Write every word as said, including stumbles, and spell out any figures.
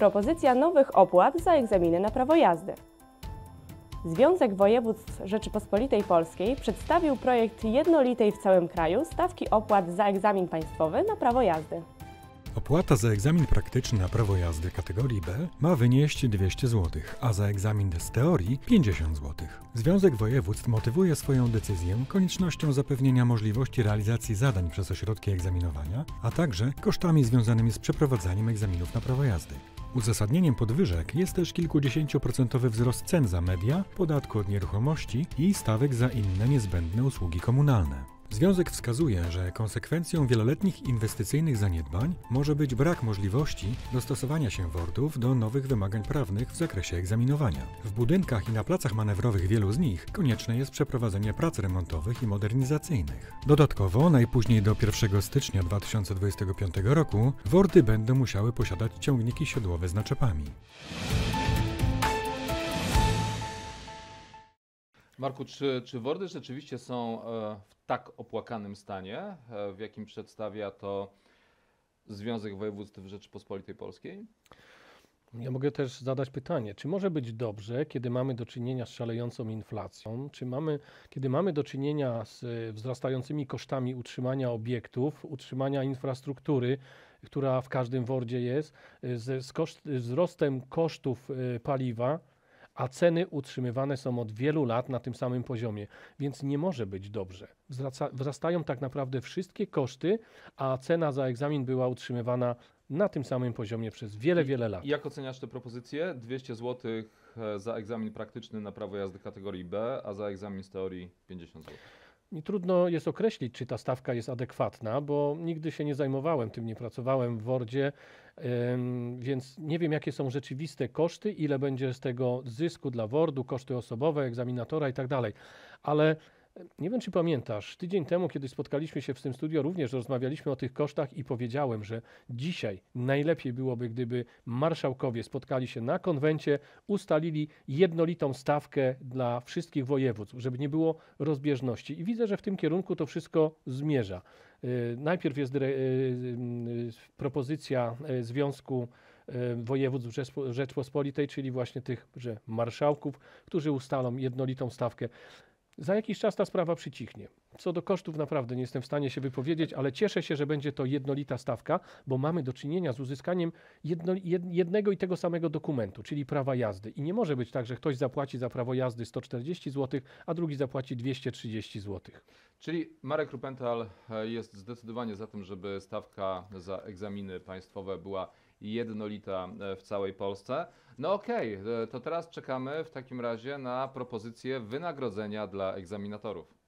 propozycja nowych opłat za egzaminy na prawo jazdy. Związek Województw Rzeczypospolitej Polskiej przedstawił projekt jednolitej w całym kraju stawki opłat za egzamin państwowy na prawo jazdy. Opłata za egzamin praktyczny na prawo jazdy kategorii B ma wynieść dwieście złotych, a za egzamin z teorii pięćdziesiąt złotych. Związek Województw motywuje swoją decyzję koniecznością zapewnienia możliwości realizacji zadań przez ośrodki egzaminowania, a także kosztami związanymi z przeprowadzaniem egzaminów na prawo jazdy. Uzasadnieniem podwyżek jest też kilkudziesięcioprocentowy wzrost cen za media, podatku od nieruchomości i stawek za inne niezbędne usługi komunalne. Związek wskazuje, że konsekwencją wieloletnich inwestycyjnych zaniedbań może być brak możliwości dostosowania się WORD-ów do nowych wymagań prawnych w zakresie egzaminowania. W budynkach i na placach manewrowych wielu z nich konieczne jest przeprowadzenie prac remontowych i modernizacyjnych. Dodatkowo, najpóźniej do pierwszego stycznia dwa tysiące dwudziestego piątego roku WORD-y będą musiały posiadać ciągniki siodłowe z naczepami. Marku, czy, czy WORD-y rzeczywiście są w tak opłakanym stanie, w jakim przedstawia to Związek Województw Rzeczypospolitej Polskiej? Ja mogę też zadać pytanie, czy może być dobrze, kiedy mamy do czynienia z szalejącą inflacją, czy mamy, kiedy mamy do czynienia z wzrastającymi kosztami utrzymania obiektów, utrzymania infrastruktury, która w każdym WORD-zie jest, z, z koszt, wzrostem kosztów paliwa, a ceny utrzymywane są od wielu lat na tym samym poziomie, więc nie może być dobrze. Wzraca, wzrastają tak naprawdę wszystkie koszty, a cena za egzamin była utrzymywana na tym samym poziomie przez wiele, wiele lat. I jak oceniasz tę propozycję? dwieście złotych za egzamin praktyczny na prawo jazdy kategorii B, a za egzamin z teorii pięćdziesiąt złotych. Mi trudno jest określić, czy ta stawka jest adekwatna, bo nigdy się nie zajmowałem tym, nie pracowałem w WORD-zie, ym, więc nie wiem, jakie są rzeczywiste koszty, ile będzie z tego zysku dla WORD-u, koszty osobowe, egzaminatora i tak dalej. Ale nie wiem, czy pamiętasz, tydzień temu, kiedy spotkaliśmy się w tym studio, również rozmawialiśmy o tych kosztach i powiedziałem, że dzisiaj najlepiej byłoby, gdyby marszałkowie spotkali się na konwencie, ustalili jednolitą stawkę dla wszystkich województw, żeby nie było rozbieżności. I widzę, że w tym kierunku to wszystko zmierza. Najpierw jest propozycja Związku Województw Rzeczpospolitej, czyli właśnie tych że marszałków, którzy ustalą jednolitą stawkę. Za jakiś czas ta sprawa przycichnie. Co do kosztów naprawdę nie jestem w stanie się wypowiedzieć, ale cieszę się, że będzie to jednolita stawka, bo mamy do czynienia z uzyskaniem jedno, jednego i tego samego dokumentu, czyli prawa jazdy. I nie może być tak, że ktoś zapłaci za prawo jazdy sto czterdzieści złotych, a drugi zapłaci dwieście trzydzieści złotych. Czyli Marek Rupental jest zdecydowanie za tym, żeby stawka za egzaminy państwowe była jednolita w całej Polsce. No okej, okay, to teraz czekamy w takim razie na propozycję wynagrodzenia dla egzaminatorów.